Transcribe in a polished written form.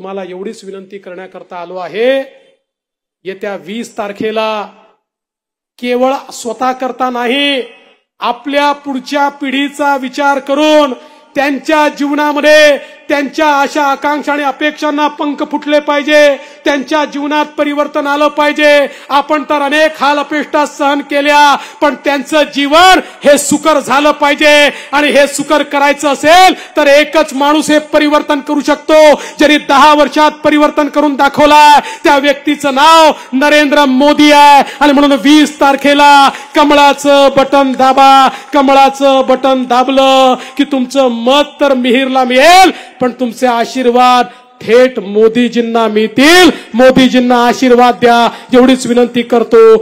तुम्हाला एवढीच विनंती करण्याकरता आलो आहे, येत्या 20 तारखेला केवळ स्वतः करता नाही, आपल्या पुढच्या पिढीचा विचार करून त्यांच्या जीवनामध्ये त्यांच्या आशा आकांक्षा आणि अपेक्षांना पंख फुटले पाहिजे, त्यांच्या जीवनात परिवर्तन आलं पाहिजे। आपण तर अनेक हाल अपेष्टा सहन केल्या, पण त्यांचं जीवन हे सुकर झालं पाहिजे। आणि हे सुकर करायचं असेल तर एकच माणूस हे परिवर्तन करू शकतो, ज्यांनी 10 वर्षात परिवर्तन करून दाखवलाय। त्या व्यक्तीचं नाव नरेंद्र मोदी आहे। आणि म्हणून 20 तारखेला कमळाचं बटन दाबा। कमळाचं बटन दाबलं की तुमचं मत तर मिहिरला मिळेल, पण तुमचे आशीर्वाद थेट मोदीजींना मिळतील। मोदीजींना आशीर्वाद द्या एवढीच विनंती करतो।